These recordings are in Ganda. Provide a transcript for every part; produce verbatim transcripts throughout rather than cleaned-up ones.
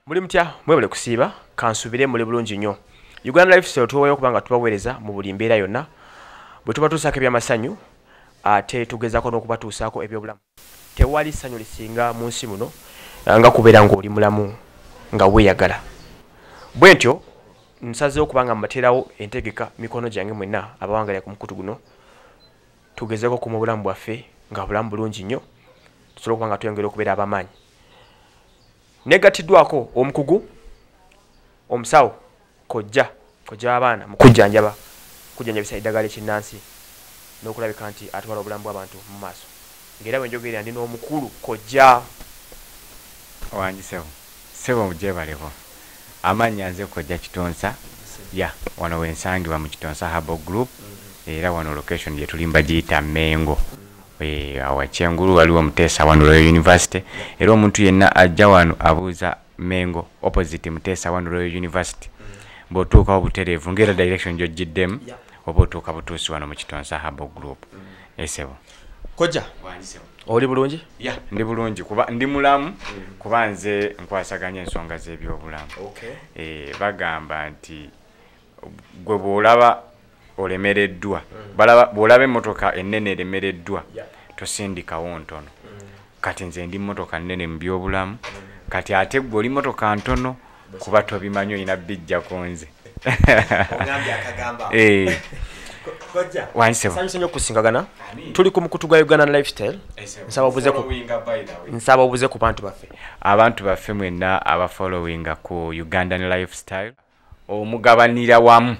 Muli mutya mwebale kusiiba kansubire muli bulungi nnyo. Uganda Lifestyle tuweeyo kubanga tubaweereza mu buli mbeera yonna. Bwe tubatuusaako ebyamasanyu ate tugezaako n'okubatuusaako ebyobulamu. Tewali ssanyu lisinga mu nsi muno nga kubeera ng'oli mulamu nga weeyagala. Bwe ntyo nsazeewo kubanga mbateerawo entegeka mikono gyange mwenna abawangalira ku mukutu guno tugezeeko ku mu bulamu bwaffe nga bulamu bulungi nnyo tusobola okuba nga tuyongera okubeera ab'amaanyi. Negatiddwako omukugu omusawo kojja kojja abaana mu kujjanjaba kujjanjabisa eddagala ekinnansi n'okulabika nti atwala obulamu bw'abantu mu maaso. Ng'era bwe njogerera ndi n'omukulu kojja wanjisewo sebo mujebaleko amanya nze kojja Kitonsa ya wano wensangibwa mu Kitonsa Habo Group era wano location gye tulimba giyita Mengo. Eh awa Kyengulu waliwo Mutesa wano Royal University era omuntu yenna ajja wano abuuza Mengo opposite Mutesa wano Royal University botuuka obutereevu ngera direction gyo giddemu obotuuka butuusi wano mu Kitonsa Habo Group. Esebo kojja wanjisewo oli bulungi? Ya ndi bulungi kuba ndi mulamu kuba nze nkwasaganya ensonga z'ebyobulamu. Okay. Eh bagamba nti gwe bw'olaba olemereddwa balaba bw'olaba emmotoka ennene eremereddwa tosindikawo ntono. Kati nze ndi mmotoka nnene mu byobulamu kati ate gwe oli mmotoka ntono kuba tobimanyi olina bijjako nze. Ogambye akagamba. Eh kojja wanjisewo sanyusa nnyo okusingagana tuli ku mukutu gwa Uganda Lifestyle. Nsaba obuze ku nsaba obuze ku bantu baffe abantu baffe mwenna aba followinga ku Ugandan Lifestyle omugabanira wamu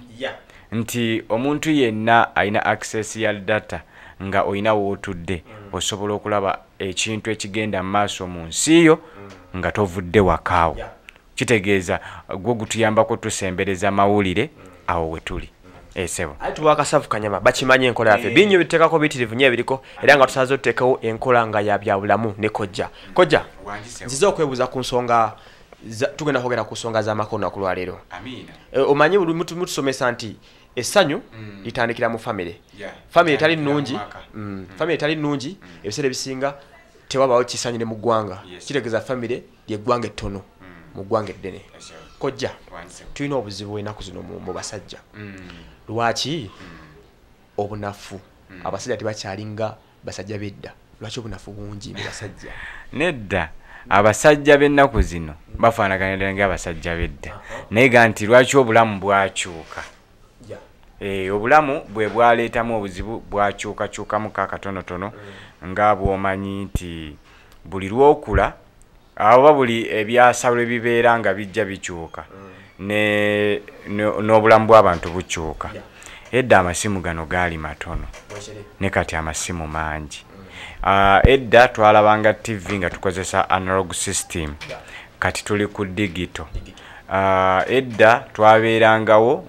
nti omuntu yenna alina access ya data nga oyina wootudde osobola okulaba ekintu ekigenda mu maaso mu nsi yo nga tovudde wakaawo. Kitegeeza gwe gutuyambako tusembereza mawulire awo we tuli. Esebo ali tuwa akasavu kanyama bakimanye enkola yaffe binyo bitekako bitirivu nye biriko era nga tusaze oteekawo enkola nga ya bya bulamu ne kojja kojja nziza okwebuuza ku nsonga tugenda kwogera ku nsonga z'amakono ku lwaleero. Amina. E, omanyi mutu mutusomesa nti essanyu mm. litandikira mu family. Yeah. Family etali nnungi mm. mm. family etali nnungi mm. ebiseera ebisinga tewabaawo kisanyire mu ggwanga. Yes. Kitegeeza family ly'eggwanga ettono mm. mu ggwanga eddene. Yes, kojja tulina obuzibu ennaku zino mu, mu basajja mm. lwaki mm. obunafu mm. abasajja tebakyalinga basajja bedda lwaki obunafu bungi mu basajja? Nedda abasajja b'ennaku zino bafaanaganira ng'abasajja bedda naye ga nti lwaki obulamu bwakyuka. Yeah. Eh obulamu bwe bwaleetamu obuzibu bwakyukakyukamu kakatonotono mm. nga bw'omanyi nti buli lwokula aba buli ebyasabwe bibeera nga bijja bikyuka mm. ne n'obulamu bw'abantu bukyuka. Yeah. Edda amasimu gano gaali matono ne kati amasimu mangi. mm. Uh, edda twalabanga T V nga tukozesa analog system. Yeah. Kati tuli ku digital. Uh, edda twabeerangawo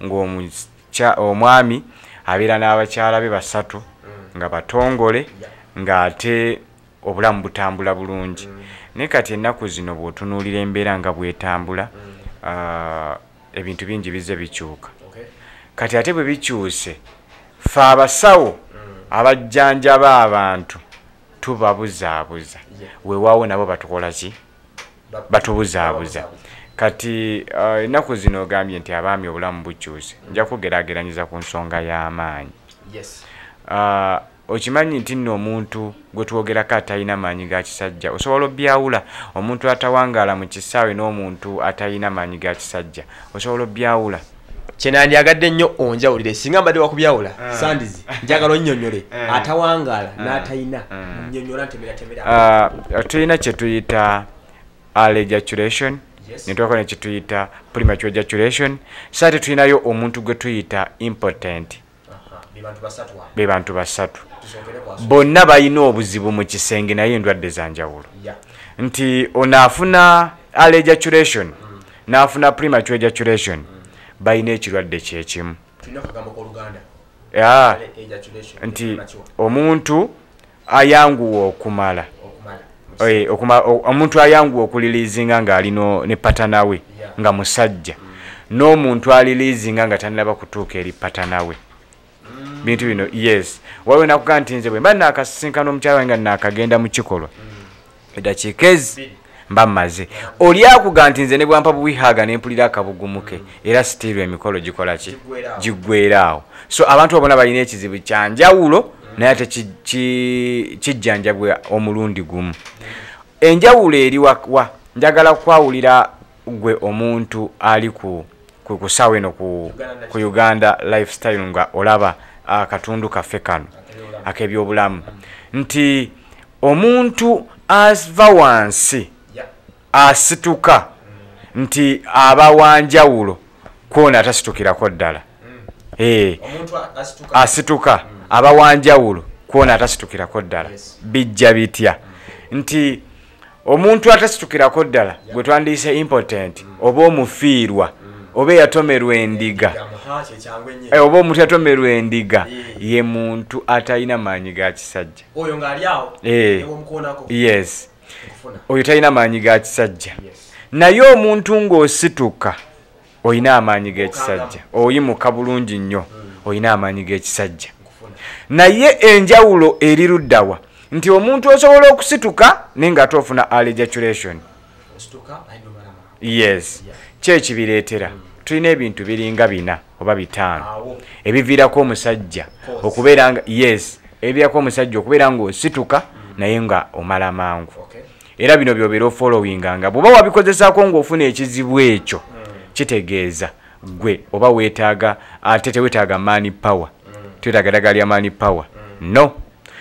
ng'omwami abeera n'abakyala be basatu mm. nga batongole. Yeah. Ng'ate obulamu butambula bulungi. mm. Ne kati ennaku zino bw'otunuulira embeera nga bwetambula mm. uh, ebintu bingi bizze bikyuka. Okay. Kati ate bwe bikyuse ffe abasawo mm. abajjanjaba abantu tubabuzaabuza. Yeah. Weewaawo nabo batukola ki? Batubuzaabuza. Kati ennaku uh, zino ogambye nti abaami obulamu bukyuse mm. nja kugeraageranyiza ku nsonga y'amaanyi. Yes. Uh, okimanyi nti nno omuntu gwe twogerako atalina maanyi ga kisajja osobola obyawula omuntu atawangaala mu kisaawe n'omuntu atalina maanyi ga kisajja osobola obyawula. Kyenandyagadde nnyo onjawulire singa mbadde wakubyawula uh. sandizi njagala onnyonnyole uh. atawangaala uh. n'atalina uh. nnyonnyola ntemera temera. Uh, tulina kye tuyita early ejaculation. Yes. Ne twako ne kye tuyita premature ejaculation. Saate tulinayo omuntu gwe tuyita impotent. Be bantu basatu bonna balina obuzibu mu kisenge naye endwadde za njawulo. Yeah. Nti onaafuna early ejaculation mm. naafuna premature ejaculation mm. balina ekirwadde kyekimu. Yeah. Nti omuntu ayanguwa okumala oye okuma omuntu ayanguwa okulilizinga ng'alino ne patanawe. Yeah. Nga musajja mm. n'omuntu alilizinga nga tanaba kutuuka eri patanawe. Bintu bino yes wawe nakuga nti nze bwe mba nakasinkana omukyala wange nakagenda mu kikolwa eddakiika ezi mba maze oli akuga nti nze ne bwampa buwihaga ne mpulira akabugumuke era still emikolo gikola ki giggweeraawo so abantu babona balina ekizibu kyanjawulo naye ate kijjanjabwe omulundi gumu enjawulo eri wa njagala kwawulira gwe omuntu ali ku kusawe no ku, ku Uganda lifestyle nga olaba akatundu kaffe kano akebyobulamu nti omuntu ava wansi asituka nti aba wanjawulo kwona atasitukirako ddala eh asituka aba wanjawulo kwona atasitukirako ddala bijja bitya nti omuntu atasitukirako ddala gwe twandiyise important oba omufiirwa oba yatomerwa endiga oba omuntu yatomerwa endiga ye muntu atalina maanyi ga kisajja oyo ng'ali awo ewomukoonako yes oyo talina maanyi ga kisajja naye omuntu ng'osituka olina amaanyi g'ekisajja oyimuka bulungi nnyo olina amaanyi g'ekisajja naye enjawulo eri luddawa nti omuntu osobola okusituka naye nga toofuna ejaculation yes kyekibireetera tulina ebintu biringa bina oba bitaano ebiviirako omusajja okubeera nga yes ebiviirako omusajja okubeera ng'osituka naye nga omala mangu era bino byobeera ofollowinga nga bw'oba wabikozesaako ng'ofuna ekizibu ekyo kitegeeza gwe oba weetaaga ate teweetaaga money power twetaaga eddagala lya money power no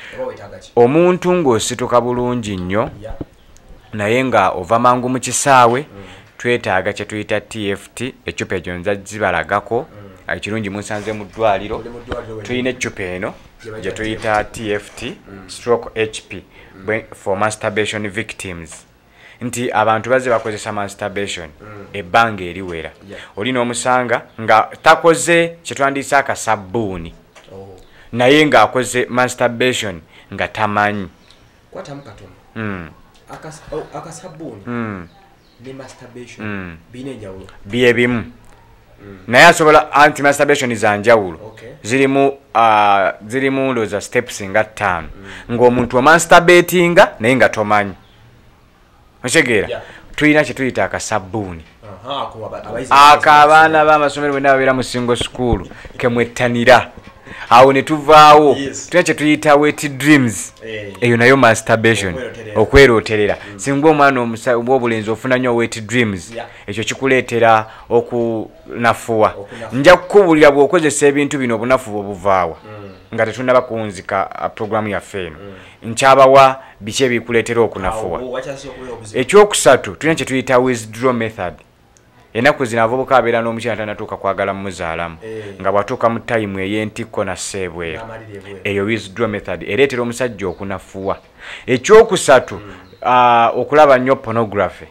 omuntu ng'osituka bulungi nnyo naye nga ova mangu mu kisaawe twetaaga kye tuyita T F T ecupa egyo nza zibalagako ekirungi munsanze mu ddwaliro tulina ecupa eno gye tuyita T F T stroke H P for masturbation victims nti abantu baze bakozesa masturbation ebbanga eriwera oli n'omusanga nga takoze kye twandiyise akasabbuuni naye ng'akoze masturbation nga tamanyi kwatamu katono mm. akasabbuuni mm. ne masturbation mm. bine njawulo bye bimu mm. naye asobola anti masturbation za njawulo okay. zirimu uh, zirimu ndoza steps nga ttaano mm. ng'omuntu omasturbatinga naye nga tomanyi okitegera yeah. tulina kye tuyita akasabbuuni akabaana b'amasomero bwenna babeera mu single school kemwettanira awo ne tuvaawo tulina kye tuyita wet dreams eyo nayo masturbation okwerooterera singa omwana oba obulenzi ofuna nnyo wet dreams ekyo kikuleetera okunafuwa nja kukubulira bw'okozesa ebintu bino obunafu bw'obuvaawa nga tetunaba kuwunzika programu yaffe eno nkyabawa biki ebikuleetera okunafuwa ekyokusatu tulina kye tuyita withdraw method ennaku zino abavubuka abeera n'omukyala tanatuuka kwagala mumuzaalamu nga bwatuuka mu tayimu ey'entikko nasseebweru eyo withdraw method ereetera omusajja okunafuwa ekyokusatu okulaba nnyo pornography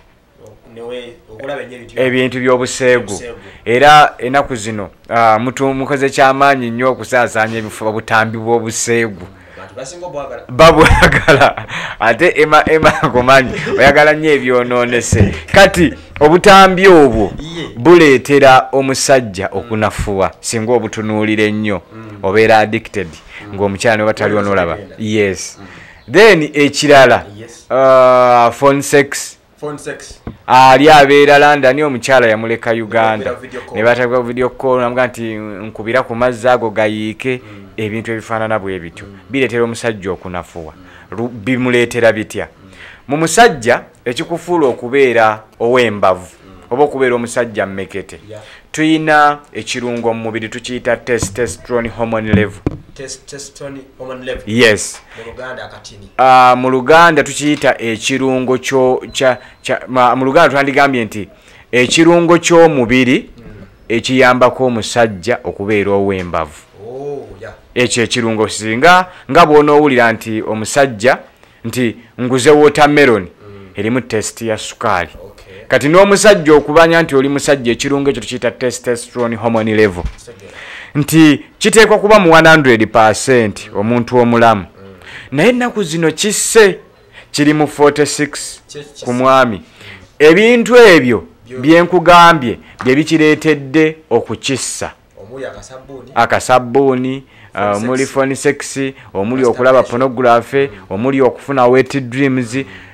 ebintu by'obuseegu era ennaku zino mukoze kyamaanyi nnyo okusaasaanya ebifuba butambi bw'obuseegu babwagala ate ema ema gomanyi oyagala nnyo ebyonoonese kati obutambi obwo buleetera omusajja okunafuwa singa obutunuulira ennyo obeera addicted ng'omukyala ne batali onoolaba yes then ekirala uh, phone sex ali abeera London omukyala yamuleka Uganda ne batagwa video call namuga nti nkubira ku mazzi ago gayiike ebintu ebifaanana bwe bityo bireetera omusajja okunafuwa bimuleetera bitya mu musajja ekikufuula okubeera ow'embavu oba okubeera omusajja mmekete tuyina ekirungo mu mubiri tukiyita testosterone hormone level testosterone hormone level yes mu Luganda akatini ah uh, mu Luganda tukiyita ekirungo kyo cha, cha mu Luganda twandigambye nti ekirungo ky'omubiri mm. ekiyambako omusajja okubeera ow'embavu oh yeah ekyo ekirungo singa nga bw'onoowulira nti omusajja nti nguze watermelon mm. erimu test ya sukaali okay. kati n'omusajja okubanya nti oli musajja ekirungo ekyo tukiyita testosterone hormone level nti kiteekwa kuba mu one hundred percent omuntu omulamu mm. naye ennaku zino kisse kiri mu forty-six ku mwami ebintu ebyo byenkugambye bye bikireetedde okukissa omuli akasabbuuni akasabbuuni omuli uh, phone sex omuli okulaba pornography omuli okufuna wet dreams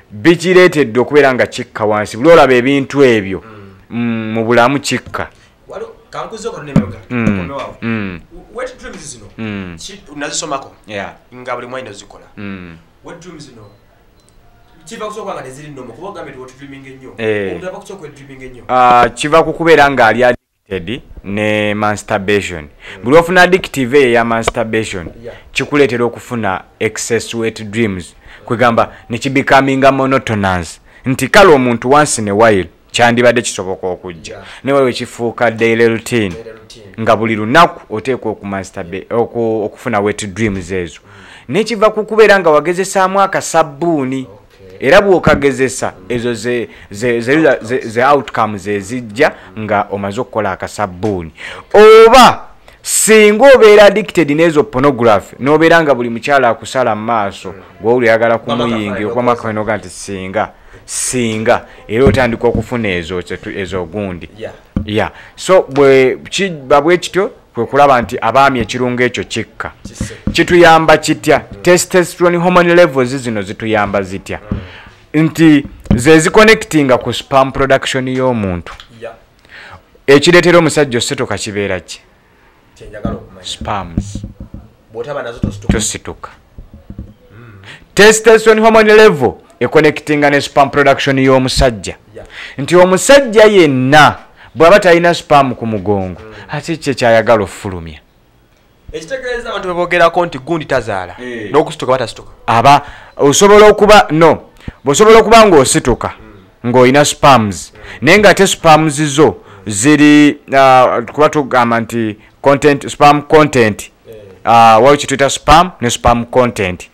bikireetedde okubeera nga kikka wansi buli olaba ebintu ebyo mu bulamu kikka. Kankuzo ko nemega komewawo wet dreams zino unazisomako nga buli mwana zikola wet dreams zino kiva kusoka nga teziri nnomo kuba gambe wet dreaming ennyo omuntu ava kusoka wet dreaming ennyo ah kiva kukubeera nga ali addicted ne masturbation buli ofuna addictive ya masturbation kikuleetera okufuna excess wet dreams kwegamba ne kibikaminga monotonous nti kale omuntu once in a while kyandibadde kisoboka okujja ne wewe kifuuka daily routine nga buli lunaku oteekwa okumasturbate okufuna wet dreams ezo nekiva kukubeera nga wagezesaamu akasabbuuni era bw'okagezesa ezo ze, ze, ze, ze, ze, ze outcomes ezijja nga omaze okukola akasabbuuni oba singa obeera addicted n'ezo pornography n'obeera nga buli mukyala akusala mu maaso gw'oli oyagala kumuyingira okwamakanoga nti singa singa era otandika okufuna ezo ezo gundi yeah. yeah. so bwe kiba bwe kityo kwe kulaba nti abaami ekirungo ekyo kikka kituyamba kitya testosterone hormone levels zino zituyamba zitya mm. nti ze ziconnectinga ku sperm production y'omuntu yeah. ekireetera omusajja osituka kibeera ki kyenjagala okumanya sperms bw'otaba nazo tosituka tosituka mm. testosterone hormone level econnectinga ne sperm production y'omusajja yeah. nti omusajja yenna bw'aba talina sperm ku mugongo mm. ate kye kyayagala ofulumya ekitegeeza abantu bebogerako nti gundi tazaala hey. n'okusituka batasituka aba osobola okuba no bw'osobola okuba ng'osituka mm. ng'olina sperms mm. naye ng'ate sperms zo ziri uh, kuba tugamba nti content sperm content hey. uh, waliwo kituyita sperm ne sperm content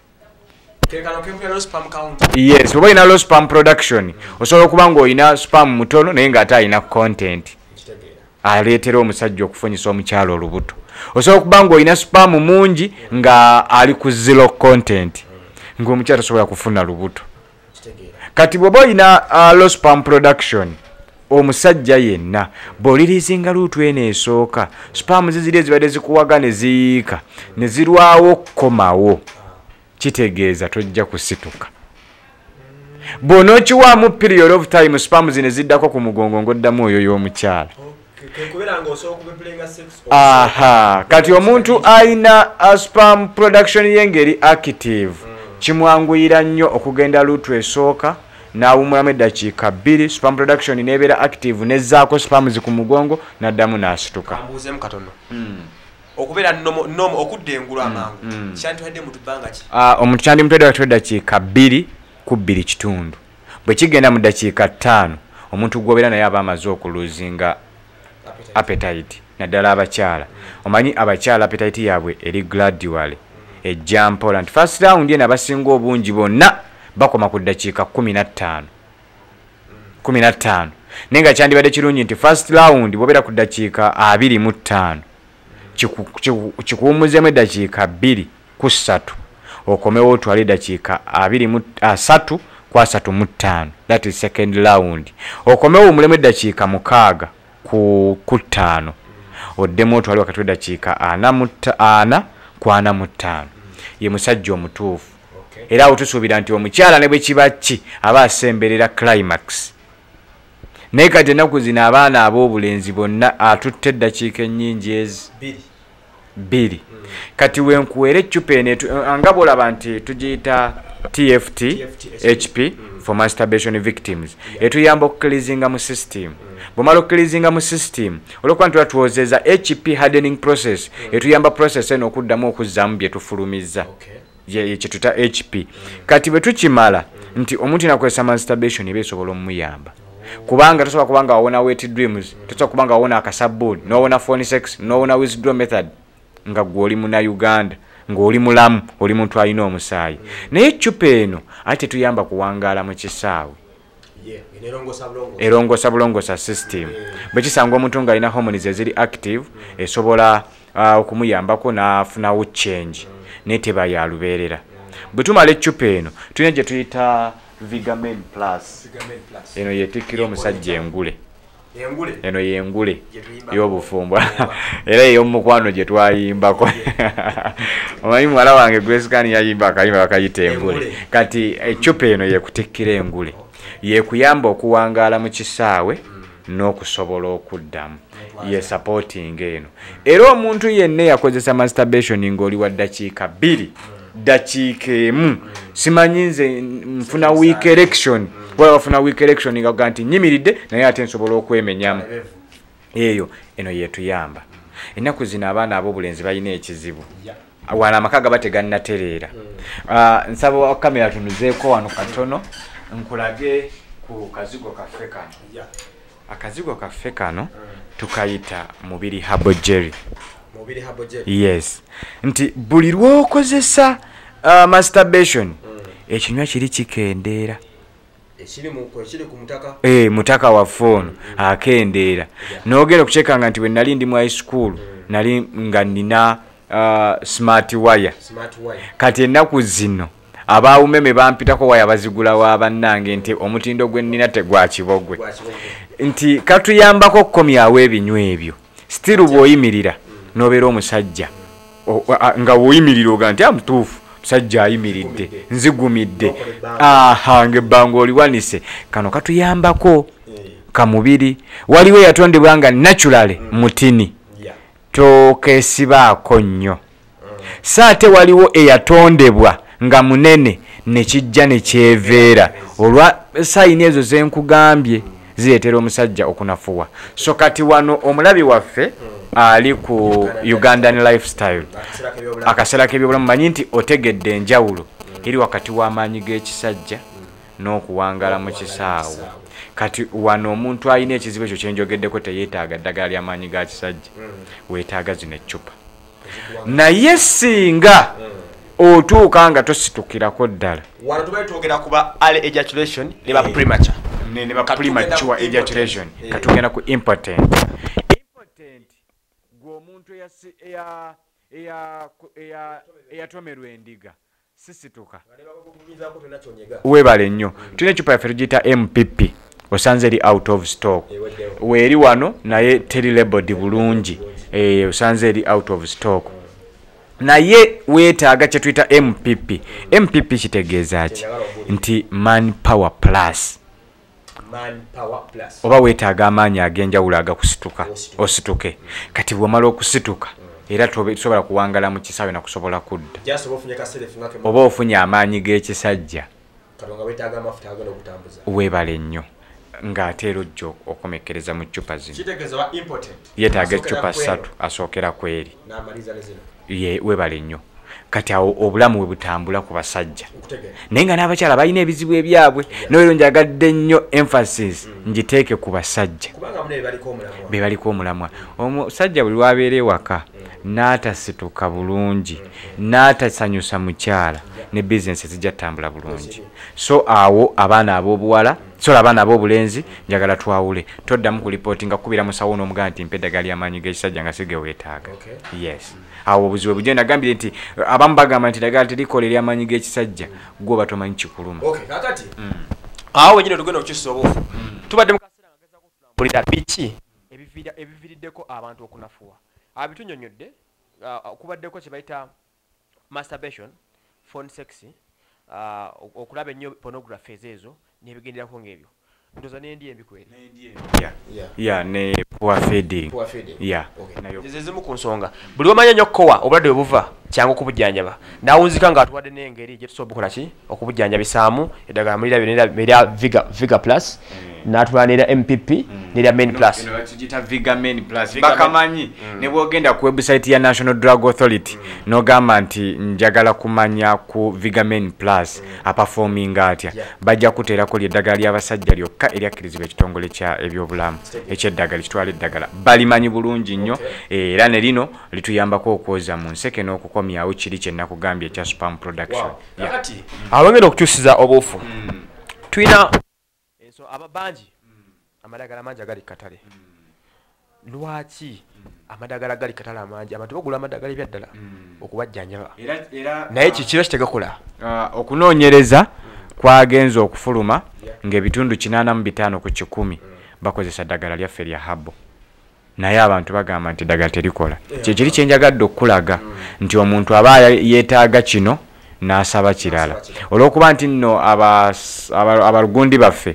yes oba olina low sperm production mm. osobola okuba ng'olina sperm mutono naye ng'ate alina content aleetera omusajja okufunyisa omukyalo olubuto osobola okuba ng'olina sperm mungi mm. nga ali ku zero content mm. ng'omukyala tosobola kufuna lubuto kati bw'oba olina uh, low sperm production omusajja yenna bw'olirizinga luutu eno esooka sperm ziziri ezibadde zikuwaga ne ziyiika ne zirwawo okkomawo kitegeeza tojja kusituka bw'onookiwaamu period of time sperm zine ziddako ku mugongo ng'oddamu oyo y'omukyala aha kati omuntu alina sperm production y'engeri active kimwanguyira nnyo okugenda luutu esooka n'awumulamu eddakiika bbiri sperm production n'ebeera active nezzaako sperms ku mugongo n'addamu n'asituka ambuuzemu katono okubeera nomo nomo okudde engulu amangu kyantwadde mu tubanga ki ah omuntu kyandi mutwadde akatwe dakiika bbiri ku bbiri kitundu bwe kigenda mu dakiika ttaano omuntu gwobeera naye aba amaze okuluzinga appetite, appetite. Naddala abakyala omanyi abakyala appetite yaabwe eri gradually ejja mpola nti first round yena abasinga obungi bonna bakoma ku dakiika kumi na ttaano kumi na ttaano naye nga kyandibadde kirungi nti first round bwobeera ku dakiika abiri mu ttaano kikuwumuzemu eddakiika bbiri ku ssatu okomewo otwale eddakiika abiri mu asatu ku asatu mu ttaano that is second round okomewo omulemu eddakiika mukaaga ku ku ttaano oddemu otwale wakati w'eddakiika ana mu ana ku ana mu ttaano ye musajja omutuufu era awo tusuubira nti omukyala ne bwe kiba ki aba asemberera climax naye kati ennaku zino abaana ab'obulenzi bonna atutte eddakiika ennyingi ezi bbiri mm. kati wenkuweera eccupa eno nga bw'olaba nti tugiyita T F T H P mm. for masturbation victims yeah. etuyamba okukkirizinga mu system mm. bw'omala okukkirizinga mu system olwokuba nti tuwozeza H P hardening process mm. etuyamba process eno okuddamu okuzzaamu bye tufulumizza okay. ye kituta H P mm. kati bwe tukimala mm. nti omuntu nakozesa masturbation eba esobola omuyamba kubanga tosobola kubanga wawona wet dreams mm. tosobola kubanga wawona akasabbuuni n'owona phone sex n'owona withdraw method nga gw'oli muna Uganda ng'oli mulamu oli muntu alina omusaayi mm. naye eccupa eno ate tuyamba kuwangaala mu kisaawe yeah. erongosa bulongosa system yeah. bwe kisanga omuntu ng'alina hormones eziri active mm. esobola uh, okumuyambako n'afunawo change mm. naye teba ya lubeerera mm. bwe tumala eccupa eno tulina gye tuyita Vigamen Plus eno yetikira omusajja engule Engule. Eno yengule y'obufumbwa era ey'omukwano gye twayimbako omanyi muwala wange Grace Kani yayimba akayimba bakayita engule kati ecupa eno yekutekkira engule yekuyamba okuwangaala mu kisaawe n'okusobola okuddamu ye supporting eno era omuntu yenna yakozesa masturbation ng'oli wa ddakiika bbiri dakiika emu simanyi nze nfuna week election wala wafuna week election nga nti nyimiridde naye ate nsobola okwemenyamu eyo eno yetuyamba ennaku zino abaana ab'obulenzi balina ekizibu wala amaka gaba tegannatereera nsaba wa kamera tunuzeeko wano katono nkulage ku kazigo kaffe kano akazigo kaffe kano tukayita Mubiri Herbal Jelly. Mubiri Herbal Jelly. Yes. Nti buli lw'okozesa uh, masturbation mm. ekinywa kiri kikendeera. Ekiri mu ekiri ku mutaka. Eh mutaka wa phone mm. akendeera. Yeah. N'ogenda okukyekanga nti we nali ndi mu high school mm. nali nga nina uh, smart wire. Smart wire. Kati ennaku zino abaawumeme bampitako waya bazigula wa bannange nti omutindo gwe nnina tegwa kibogwe. Nti katuyambako okukomyawo ebinywa ebyo. Still bw'oyimirira nobeera omusajja nga woyimirira oga nti amutuufu musajja ayimiridde nzigumidde aha ngebbanga oliwanise kano katuyambako kamubiri waliwo yatondebwa nga naturally mutini tokeesibaako nnyo saate waliwo eyatondebwa nga munene nekijja nekyeveera olwa sayini ezo zenkugambye zireetera omusajja okunafuwa so kati wano omulabi waffe ali ku Ugandan lifestyle akaseera k'ebyobulamu manyi nti otegedde enjawulo eri wakati w'amaanyi g'ekisajja n'okuwangaala mu kisaawo kati wano omuntu alina ekizibu ekyo kyenjogeddeko teyeetaaga ddagala ly'amaanyi ga kisajja weetaaga zino eccupa naye singa otuuka nga tositukirako ddala wano tubaye twogera kuba early ejaculation ne ba premature ne ba premature ejaculation katugenda ku impotent impotent gwomuntu eya eya eya eyatomerwa endiga sisituka webale nnyo tulina ecupa yaffe tugiyita M P P osanze eri out of stock weeri wano naye teri labeled bulungi eh osanze eri out of stock naye weetaaga kye tuyita M P P M P P kitegeeza ki nti man power plus man power plus oba weetaaga amaanyi ag'enjawulo agakusituka osituke kati bw'omala okusituka era tosobola kuwangala mu kisaawe nakusobola kudda oba ofunye amaanyi g'ekisajja weebale nnyo ng'ate era ojja okomekkereza mu ccupa zino yeetaaga eccupa ssatu asookera ku eri ye weebale nnyo kati awo obulamu bwe butambula ku basajja naye nga n'abakyala balina ebizibu ebyabwe n'olero njagadde nnyo emphasis ngiteeke ku basajja be baliko omulamwa omusajja buli lwabeera ewaka n'atasituka bulungi n'atasanyusa mukyala ne bizinesi zijja ttambula bulungi so awo abaana ab'obuwala so abaana ab'obulenzi njagala twawule toddamu ku lipooti nga kubira musawo n'omugamba nti mpa eddagala ly'amaanyi g'ekisajja nga sige weetaaga yes awo obuzibu bujja nagambire nti abamu bagamba nti eddagala terikola ery'amaanyi g'ekisajja gwe oba tomanyi kikuluma kakati awo wenyini tugenda okukyusa obuufu tubadde mu kaseera nga gezaako okutulambulira biki ebiviiriddeko abantu okunafuwa abitunyonyodde kubaddeko kye bayita masturbation phone sex okulaba ennyo pornography ezo nebigenderako ng'ebyo ndoza nendi embikweri ya ne poor feeding ya zizimu ku nsonga buli omanya nnyo kowa obulwadde bwe buva kyangu okubujjanjaba nawunzika nga atuwadde n'engeri gye tusobola okukola ki okubujjanjabisaamu eddagala mulira berya viga viga plus n'atwala n'erya M P P n'erya main plus tugiyita viga main plus bakamanyi ne bwogenda ku website ya National Drug Authority n'ogamba nti njagala kumanya ku viga main plus aperforming atya bajja kuteerako ly'eddagala ly'abasajja lyokka eryakkirizibwa ekitongole kya ebyobulamu ekyeddagala kitwala eddagala balimanyi bulungi nnyo era ne lino lituyambako okwoza mu nseke n'okukomyawo kiri kye nakugambye ekya spam production abagenda okukyusiza obuufu tulina so ababanji amadagala mangi agali katale lwaki amadagala gali katale amangi abantu bagula amadagala ebyaddala okubajjanjaba naye kikiba kitegakola okunoonyereza kwagenza okufuluma ng'ebitundu kinaana mu bitaano ku kikumi bakozesa ddagala lyaffe lya habo naye abantu bagamba nti ddagala terikola kyekiri kyenjagadde okulaga nti omuntu aba yeetaaga kino n'asaba kirala olw'okuba nti nno abalugundi baffe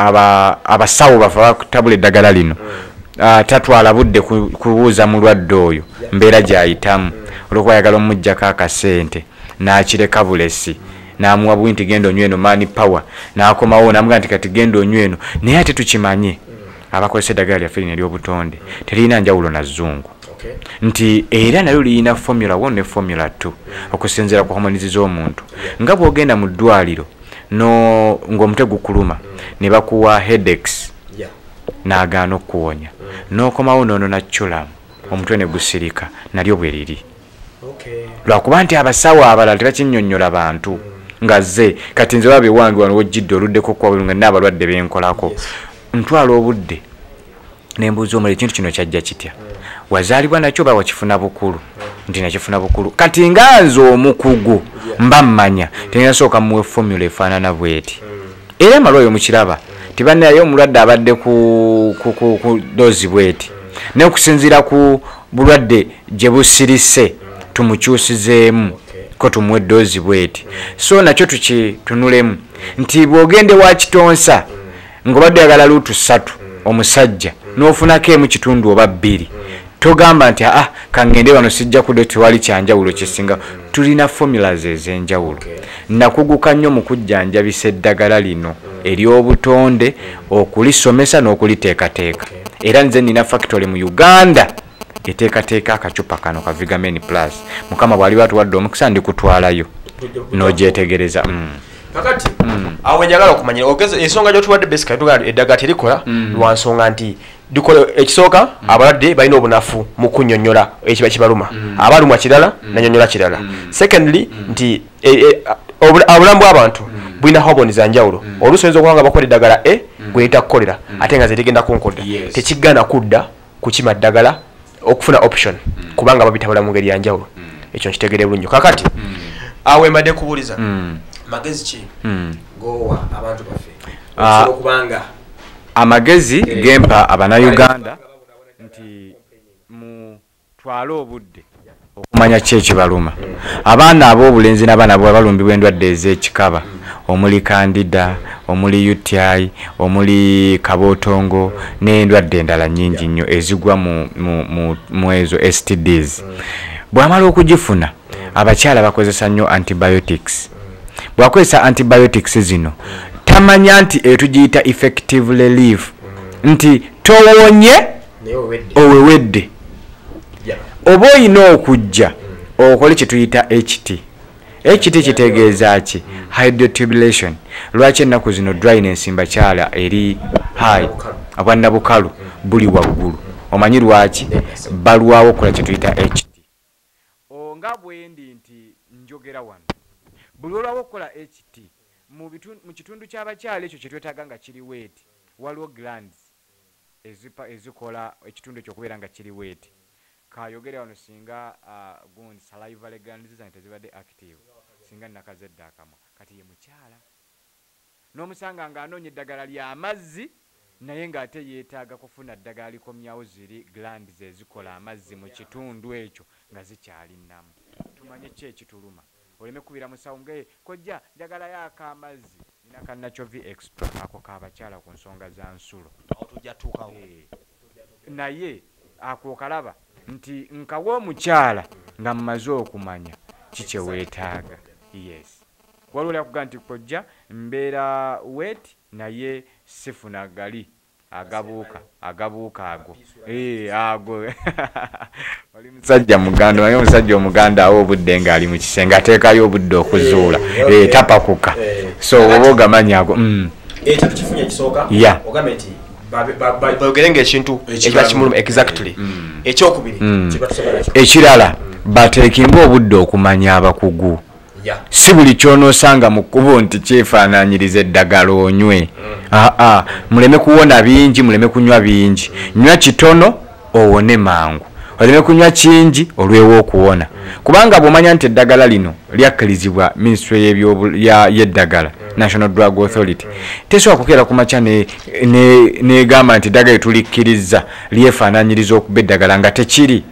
abasawo baffe batabula eddagala lino tatwala budde kubuuza mulwadde oyo mbeera gy'ayitamu olw'okuba ayagala omuggyako akasente n'akireka bulesi n'amuwa bwi nti genda onywa eno mani power n'akomawo n'amugaa nti kati genda onywa eno naye ate tukimanye abakozesa eddagala lyaffe lino ery'obutonde teririna njawulo na zzungu nti era nalyo lirina formula one ne formula two okusinziira ku homonizi z'omuntu nga bw'ogenda mu ddwaliro ng'omutwe gukuluma ne bakuwa headaches n'agaana okuwonya n'okomawo noono nacculamu omutwe ne gusirika nalyo bwe liri lwakuba nti abasawo abalala tebakinnyonnyola bantu nga ze kati nze babe wange wano wojjidde oluddeko kwa bulunga n'abalwadde benkolako ntwala obudde nembuuza omulala ekintu kino kyajja kitya wazaalibwa nakyo ba wakifuna bukulu nti nakifuna bukulu kati nga nze omukugu mba mmanya tenasooka muwe formula efaanana bweti era amalwayo mukiraba tibannaye omulwadde abadde ku doozi bweti naye okusinziira ku bulwadde gye busirise tumukyusizeemu ko tumuwe doozi bweti so nakyo tukitunulemu nti bw'ogende wa kitonsa ng'obadde oyagala luutu ssatu omusajja n'ofunako emu kitundu oba bbiri togamba nti ah kangende wano sijja kudde tewali kyanjawulo kisinga tulina formulas ez'enjawulo nakuguka nnyo mu kujjanjabisa eddagala lino ery'obutonde okulisomesa n'okuliteekateeka era nze nina factory mu Uganda eteekateeka akacupa kano ka Vigamen Plus mukama bwali batuwadde omukisa ndikutwalayo n'ogyetegereza kakati awo njagala okumanya ogeze ensonga gy'otuwadde basically tugamba eddagala terikola lwansonga nti dikola ekisooka abalwadde balina obunafu mu kunnyonnyola ekiba kibaluma abalumwa kirala nanyonnyola kirala secondly nti obulamu bw'abantu bulina hoboni za njawulo oluusi oyinza okuba nga bakola eddagala e gweyita kukolera ate nga zetegenda kunkolera tekigana kudda kukima ddagala okufuna option kubanga babitabula mu ngeri ya njawulo ekyo nkitegere bulungi kakati awo embadde kubuuliza magezi ki gowa abantu baffe okubanga amagezi gempa abannayuganda nti mu twale obudde okumanya ki ekibaluma abaana ab'obulenzi n'abaana balumbibwa endwadde ez'ekikaba omuli kandida omuli U T I omuli kabootongo n'endwadde endala nnyingi nnyo ezigwa mu ezo S T Ds bw'amala okugifuna abakyala bakozesa nnyo antibiotics bwakozesa antibiotics zino tamanya nti etugiyita effective relief nti towonye owewedde oba oyina okujja okole kye tuyita H T H T kitegeeza ki hydrotubulation lwaki ennaku zino dryness mbakyala eri high obwannabukalu buli waggulu omanyi lwaki balwawo okukola kye tuyita H T onga bwendi nti njogera wano buli olwawo okukola H T mu kitundu ky'abakyala ekyo kyetwetaaga nga kiri weeti waliwo glands ezipa ezikola ekitundu ekyo okubeera nga kiri weeti kayogere wano singa gundi salivary glands zange tezibadde active singa nakazedde akamwa kati ye mukyala n'omusanga ng'anoonya eddagala ly'amazzi naye ng'ate yeetaaga kufuna ddagala likomyawo ziri glands ezikola amazzi mu kitundu ekyo nga zikyali nnamu tumanye ki ekituluma oleme kubira musawo nge kojja njagala yaaka amazzi nina kannachovi extra ako k'abakyala ku nsonga za nsulo naye ako kalaba nti nkawa omukyala nga mmaze okumanya kikye weetaaga yes waliwo lyakuga nti kojja mbeera wet naye sifuna gali agabuuka agabuuka ago eh ago oli musajja muganda naye omusajja omuganda awo obudde ng'ali mu kisenge ateekayo obudde okuzuula eh tapakuka so oba ogamanya ago ekyo tukifunye ekisooka ogambe nti bayogere ng'ekintu ekiba kimuluma exactly ekyokubiri kiba tusobola ekirala bateekimba obudde okumanya abakugu si buli kyonoosanga mu kkubo nti kyefaanaanyiriza eddagala onywe aa muleme kuwona bingi muleme kunywa bingi nywa kitono owone mangu oleme kunywa kingi olwewo okuwona kubanga bw'omanya nti eddagala lino lyakkirizibwa minisitule y'eddagala National Drug Authority tesobola kukeera ku makya negamba ne nti eddagala etulikkiriza lyefaananyiriza okuba eddagala nga tekiri.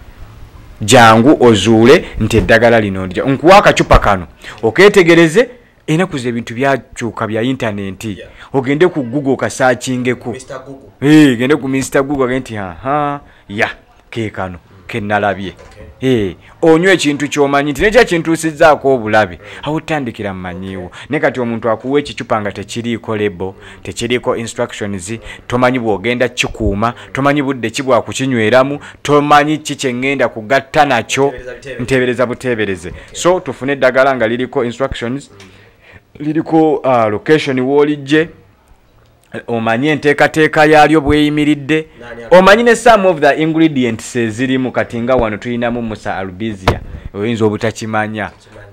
Jangu ozuule nti eddagala lino ndya nkuwa akacupa kano okeetegereze. Enaku ze ebintu byakyuka bya intaneti. Ogende ku Google okasaakingeko. Eh, gende ku Mister Google agende nti aha ya keekano kennalabye. Eh, onywa ekintu ky'omanyi nti nekya kintuusizzaako obulabe. Awo otandikira mmanyiiwo. Ne kati omuntu akuwa ekicupa nga tekiriiko lebo, tekiriiko instructions, tomanyi bw'ogenda kikuuma, tomanyi budde ki bwa kukinyweramu, tomanyi ki kye ngenda kugatta nakyo, nteebereza buteebereze. So tufune eddagala nga liriko instructions, liriko uh, location w'olijje, omanyi enteekateeka yaalyo bweyimiridde, omanyi ne some of the ingredients ezirimu. Kati nga wano tulinamu musa albizia, oyinza obutakimanya.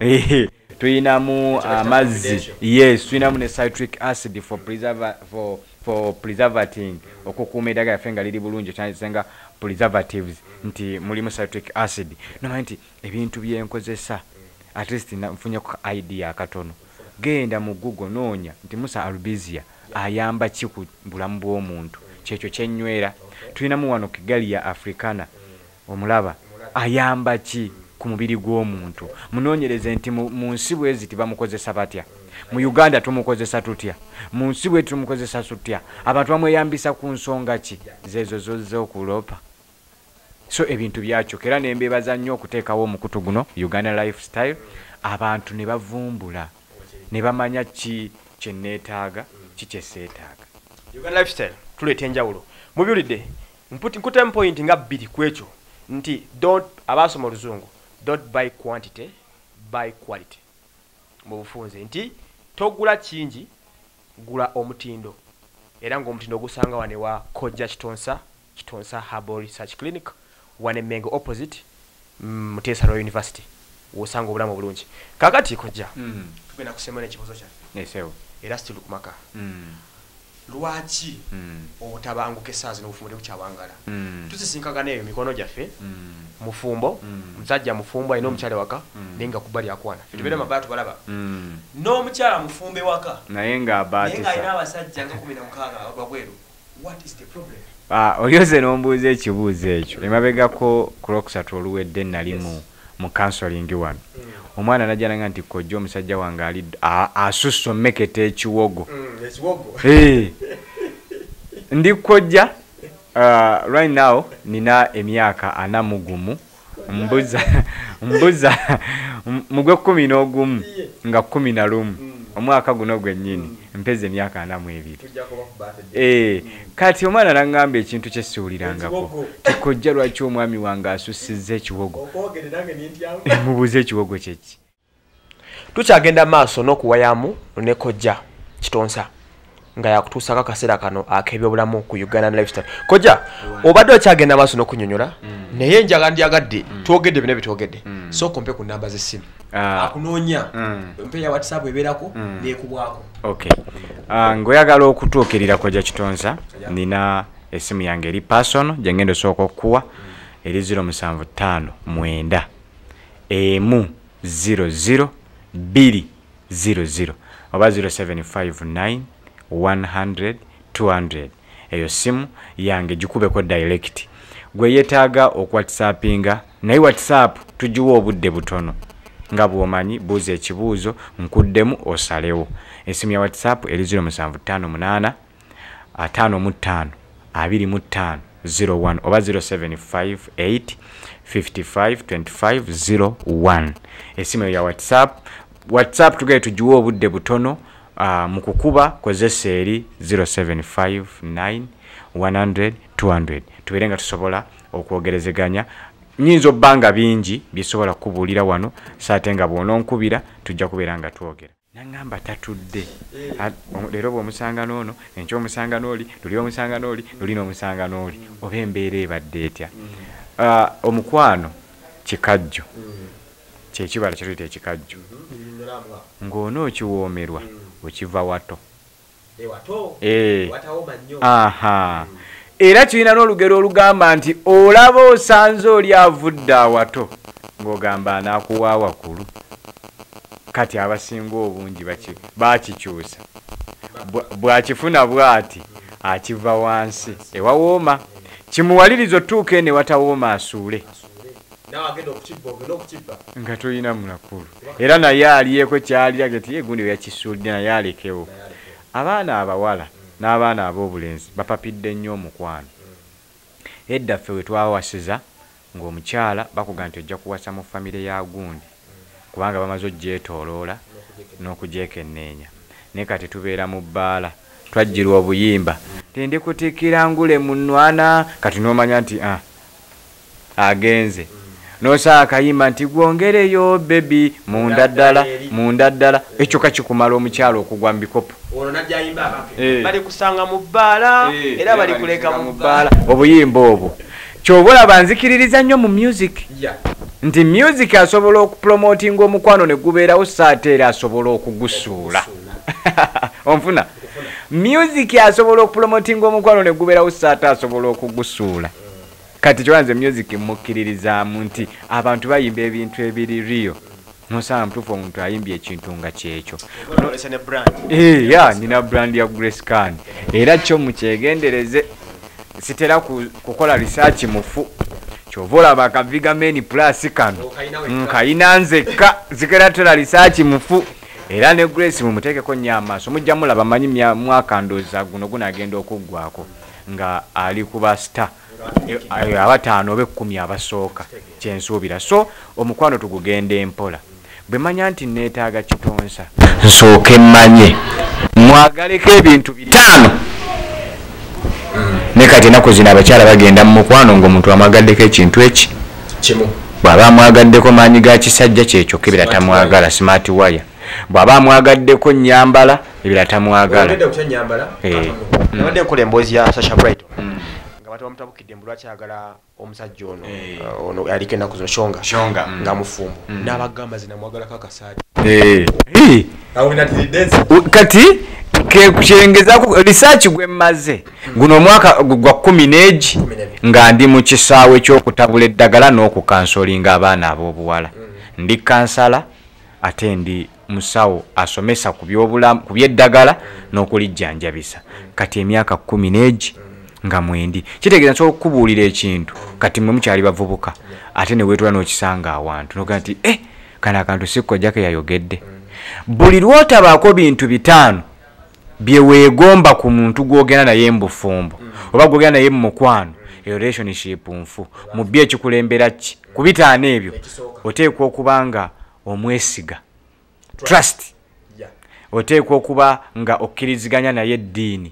Tulinamu amazzi, yes, tulinamu ne citric acid for preserva for for preservating, okukuuma eddagala yaffe nga liri bulungi, kyandisenga preservatives, nti mulimu citric acid. Nomanyi nti ebintu byenkozesa at least nfunye ku idea akatono. Genda mu Google noonya nti musa albizia ayamba ki ku bulamu bw'omuntu, kyekyo kyenywera. Tulinamu wano Kigali ya Africana, omulaba ayamba ki ku mubiri gw'omuntu. Munoonyereze nti mu nsi bwezi tibamukozesa batya, mu Uganda tumukozesa tutya, mu nsi bwe tumukozesa tutya, abantu bamweyambisa ku nsonga ki zezo zozze okulopa. So ebintu byakyuka era nembeebaza nnyo okuteekawo omukutu guno Uganda Lifestyle, abantu ne bavumbula ne bamanya ki kye neetaaga ki kye seetaaga. Uganda Lifestyle tuleeta enjawulo. Mubiwulidde nkutemu point nga bbiri ku ekyo nti don't abaasoma oluzungu don't buy quantity buy quality. Mu bufunze nti togula kingi, gula omutindo. Era ng'omutindo ogusanga wane wa Kojja Kitonsa, Kitonsa Herbal Research Clinic, wane Mengo opposite Muteesa Royal University. Wosanga obulamu bulungi. Kakati Kojja. Mm. Tugenda kusemana ekibuzo kyaffe. Nesewo. Era still kumaka. Mm. Lwaki mm. obutabanguka essaazi n'obufumbo bukyawangala. Mm. Tusisinkagana eyo mikono gyaffe. Mm. Mufumbo, mm. musajja mufumbo alina omukyala waka, mm. naye nga kubali akwana. Ffe tubeera mm. mabaatu balaba. Mm. N'omukyala mufumbe waka. Naye nga abaatisa. Naye nga alina abasajja nga kumi na mukaaga abagweru. What is the problem? Ah, olyoze n'ombuuza ekibuuzo ekyo. Emabegako ku lwokusatu oluwedde nalimu mu counseling wano. Mm. Omwana najjanga nti Kojja omusajja wange ali asusse omekete ekiwogo. Mm, ekiwogo. Eh. Ndi Kojja uh, right now nina emyaka ana mugumu mbuza mbuza mugwe kumi n'ogumu nga kumi na lumu omwaka guno gwennyini mpeze emyaka ana mu ebiri. Eh, kati omwana nangamba ekintu kye siwulirangako ti Kojja lwaki omwami wange asussizza ekiwogo. Mubuuze ekiwogo kyeki. Tukyagenda maaso n'okuwayamu ne Kojja Kitonsa nga yakutuusako akaseera kano ak'ebyobulamu ku Uganda Lifestyle. Kojja, obadde okyagenda maaso n'okunyonyola naye njagala ndyagadde twogedde bino bitwogedde. Sooka ompe ku nnamba z'essimu akunoonya mpe ya WhatsApp ebeerako neekubwako. Okay. Uh, ng'oyagala okutuukirira Kojja Kitonsa nina essimu yange eri personal gye ngenda osooka okukuwa eri zero musanvu ttaano mwenda emu zero zero bbiri zero zero oba zero seven five nine one hundred two hundred. Eyo simu yange gikubeko direct. Gwe yeetaaga okuwhatsappinga naye WhatsApp tugiwa obudde butono. Nga bw'omanyi buuza ekibuuzo nkuddemu osalewo. Esimu ya WhatsApp eri zero musanvu ttaano munaana ataano mu ttaano abiri mu ttaano zero one oba zero seven five eight five five two five zero one. Esimu ya WhatsApp WhatsApp tugere tugiwa obudde butono. Uh, mukukuba kozesa eri zero seven five nine one hundred two hundred. Tuberenga tusobola okwogerezeganya. Nyinzo banga bingi bisobola kubuulira wano saate nga bw'ononkubira tujja kubeera nga twogera. Nangamba tatudde. Leero bw'omusanga n'ono, enkya omusanga n'oli, luli omusanga n'oli, luli n'omusanga n'oli. Oba embeera ebadde etya. Uh, omukwano kikajjo. Kyekibala kye tuyita ekikajjo. Ng'onookiwoomerwa okiva wato. Eh. Aha. Era kirina n'olugero olugamba nti olaba osanze oli avudde awato ng'ogamba anaakuwa wakulu. kati abasinga obungi bakikyusa bwakifuna bwati akiva wansi ewawooma kimuwaliriza otuuka ene watawooma asuule nga tolina munakulu era naye aliyeko kyalira gati egundi yakisuulidde naye alekewo. Abaana abawala n'abaana ab'obulenzi bapapidde nnyo omukwano. Edda ffe we twawasiza ng'omukyala bakuga nti ojja kuwasa mu famire ya gundi kubanga bamaze ogyetooloola n'okugyekenneenya. Naye kati tubeera mu bbaala twajjirwa obuyimba tende kutikira ngule munwana kati n'omanya nti ah, agenze nosa akayimba nti gwongereyo bebi munda ddala munda ddala ekyo kakikumala omukyalo okugwa mu bikopo. Ono najja ayimba abape bali kusanga mu bbaala era bali kuleka mu bbaala. Obuyimba obwo kyobola banzikiririza nnyo mu music nti music asobola okupromotinga omukwano ne gubeerawo saate era asobola okugusuula. Onfuna music asobola okupromotinga omukwano ne gubeerawo saate asobola okugusuula. Kati kyowanze music mukkiririzaamu nti abantu bayimba ebintu ebiri rio nosanga mutuufu omuntu ayimbye ekintu nga kyekyo. Eh, ya nina brand ya Grace Khan era kyo mukyegendereze sitera kukola research mufu kyova olaba akaviga meni plus kano nkayina nzekka zikera tola research mufu era ne Grace mumuteekeko nnyo amaaso mujja mulaba manyi mwaka ndooza guno gunagenda okuggwako nga ali kuba star abataano oba ekkumi abasooka kyensuubira. So omukwano tugugenda empola bwe manya nti neetaaga kitonsa nsooke mmanye mwagaleko ebintu bitaano. Ne kati ennaku zino abakyala bagenda mu mukwano ng'omuntu amwagaddeko ekintu eki kimu bw'aba amwagaddeko maanyi ga kisajja kyekyo ebira tamwagala smart wire bw'aba amwagaddeko nnyambala ebira tamwagala. Nabadde nkola emboozi ya Sasha Bright nga bati bamutabukidde mbu lwaki ayagala omusajja ono ono yaliko ennaku zino shonga nga mufumbo n'abagamba zinamwagalako akasaati kati kyengezako research gwe mmaze guno omwaka gwa kumi n'egi nga ndi mu kisaawe ky'okutabula eddagala n'okukansolinga abaana ab'obuwala. Ndi kansala ate ndi musawo asomesa ku by'obulamu ku by'eddagala n'okulijjanjabisa. Kati emyaka kumi n'egi nga mwendi kitegeeza nsobola okukubuulira ekintu kati mwe mukyali bavubuka ate ne weetula n'okisanga awantu noga nti eh kana akantu sikkojjako yayogedde. Buli lw'otabaako bintu bitaano bye weegomba ku muntu gw'ogenda naye mu bufumbo oba gw'ogenda naye mu mukwano eyo relationship nfu mu byo ekikulembera ki ku bitaano ebyo oteekwa okuba nga omwesiga trust oteekwa okuba nga okkiriziganya naye eddiini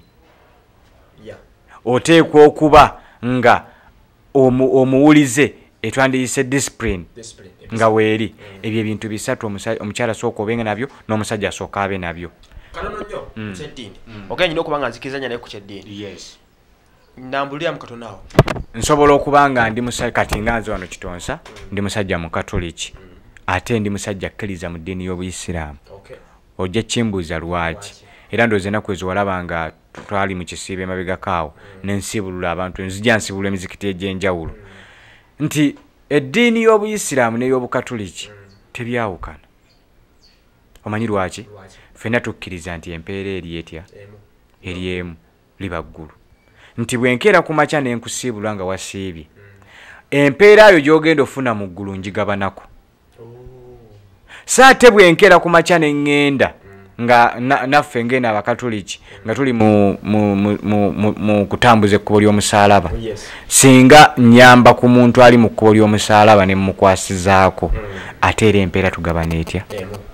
oteekwa okuba nga omuwulize etwandiyise discipline nga weeri. Ebyo ebintu bisatu omukyala asooka obenga nabyo n'omusajja asooka abe nabyo. Kanono nnyo kyeddiini ogenyi nyina okuba nga nzikirizanya naye ku kyeddiini nambulira mu Katonda awo nsobola okuba nga ndi musajja kati nga nze wano Kitonsa ndi musajja mu Katoliki ate ndi musajja akkiriza mu ddiini y'Obuyisiraamu. Ojja kimbuuza lwaki era ndooza ennaku ezo walaba nga twali mu kisiibo emabegakaawo n'ensibulula abantu nzija nsibulula emizikiti egy'enjawulo nti eddiini y'Obuyisiraamu n'ey'Obukatoliki tebyawukana. Omanyi lwaki? Ffenna tukkiriza nti empeera eri etya eri emu liba ggulu nti bwenkeera ku makya n'enkusiibula nga wasiibye empeera yo gy'ogenda ofuna mu ggulu ngigabanako. Saate bwenkeera ku makya n'eŋŋenda nga naffe ngena Abakatoliki nga tuli mu mu kutambuza ekkubo ly'omusaalaba singa nyamba ku muntu ali mu kkubo ly'omusaalaba ne mukwasizaako ate era empeera tugabana etya.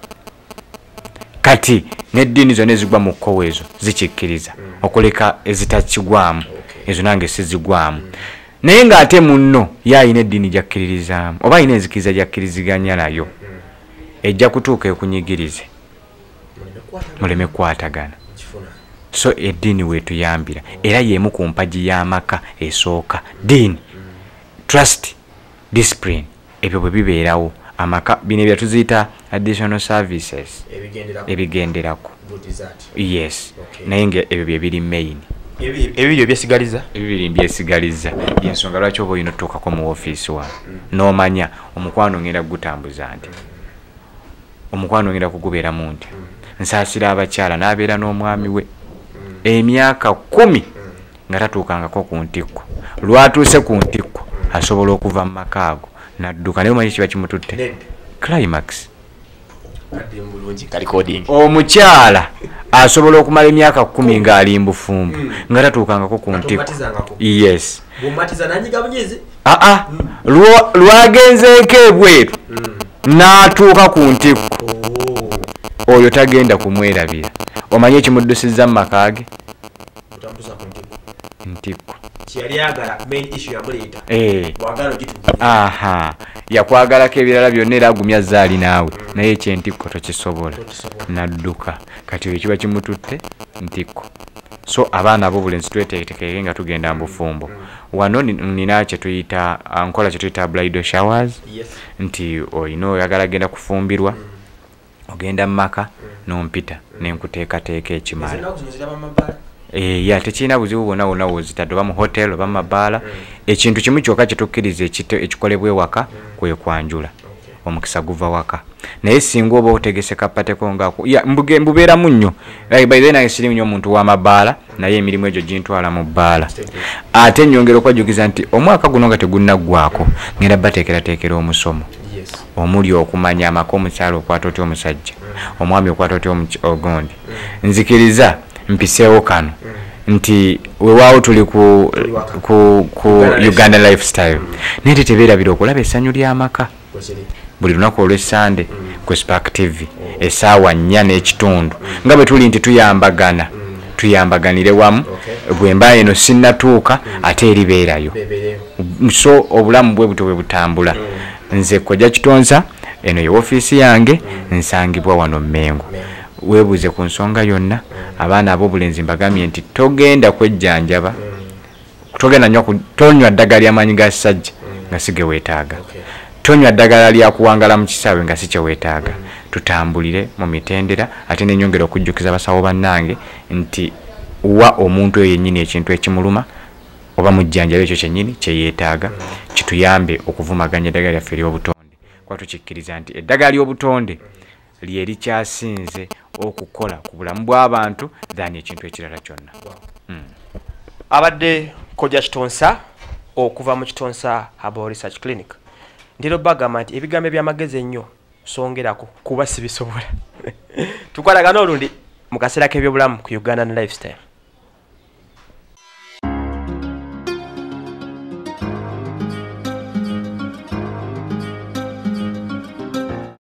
Kati n'eddiini zonna ezigwa mu kkowe ezo zikikkiriza okuleka ezitakigwamu ezo nange sizigwamu naye ng'ate munno yayina eddiini gyakkiririzaamu oba ayina enzikiriza gyakkiriziganya nayo ejja kutuuka ekunyigirize muleme kwatagana. So eddiini weetuyambira era y'emu ku mpagi y'amaka esooka ddiini trust discipline ebyo bwe bibeerawo amaka bino bye tuziyita additional services ebigenderako. Yes naye nga ebyo bye biri main ebibiri ebyesigaliza ebibiri mbyesigaliza yensonga lwaki oba olina otuukako mu ofiisi wano n'omanya omukwano ngenda gutambuza nti omukwano ngenda kugubeera mu nti nsaasira abakyala n'abeera n'omwami we emyaka kumi nga tatuukangako ku ntikko lwatuuse ku ntikko asobola okuva mu maka ago nadduka naye omanyi kiba kimututte climax omukyala asobola okumala emyaka kumi ng'ali mbufumbo nga tatuukangako ku ntikko yes aa lwagenzeeko ebweru n'atuuka ku ntikko oyo tagenda kumwerabira omanyi ekimuddusizza mu maka ge ntikko aha yakwagalako ebirala byonna era agumya zaali naawe naye ekyentikko tokisobola nadduka kati ekiba kimututte ntikko so abaana ab'obulenzi tweteeketeeke nga tugenda mu bufumbo wano nina kyetuyita nkola kyetuyita bridal showers nti olina oyagala genda kufumbirwa ogenda mu maka n'ompita nenkuteekateeka ekimala Eh ya tekina buzibu bwonna bwonna wozitadde oba mu hotel oba mu mabaala ekintu kimu kyokka kitukkiriza ekikolebwa ewaka kwe kwanjula omukisa guva waka naye singa oba otegese kapateko ngaako ya mbubeeramu nnyo by the way naye siri nnyo omuntu w'amabaala naye emirimu egyo gintwala mu bbaala ate nnyongera okwajukiza nti omwaka guno nga tegunnaggwako ngenda bateekerateekera omusomo omuli okumanya amaka omukyala okwata otya omusajja omwami okwata otya ogundi nzikiriza mpiseewo kano nti wewaawo tuli ku, ku, ku Uganda lifestyle naye tetebeerabira okulaba essanyu ly'amaka buli lunaku olw'essande ku Spark T V essaawa nnya n'ekitundu nga bwe tuli nti tuyambagana tuyambaganire wamu bwe mba eno sinnatuuka ate eribeerayo so obulamu bwe buto bwe butambula nze Kkojja Kitonsa eno ye ofiisi yange nsangibwa wano Mmengo weebuuze ku nsonga yonna abaana ab'obulenzi mbagambye nti togenda kwejjanjaba togenda nnyo tonywa ddagala ly'amaanyi ga ssajja nga si ge weetaaga tonywa ddagala lyakuwangala mu kisaawe nga si kye weetaaga tutambulire mu mitendera ate n'ennyongera okujjukiza basawo bannange nti wa omuntu oyo yennyini ekintu ekimuluma oba mujjanjaba ekyo kyennyini kye yeetaaga kituyambe okuvumaganya eddagala lyaffe ery'obutonde kuba tukikkiriza nti eddagala ly'obutonde lye likyasinze okukola ku bulamu bw'abantu dhani ekintu ekirala kyonna. Mm. Abadde Kkojja Kitonsa okuva mu Kitonsa Herbal Research Clinic. Ndiro bagamba nti ebigambo by'amagezi ennyo songerako kuba sibisobola. Tukwalagana olundi mu kaseera k'ebyobulamu ku Uganda Lifestyle.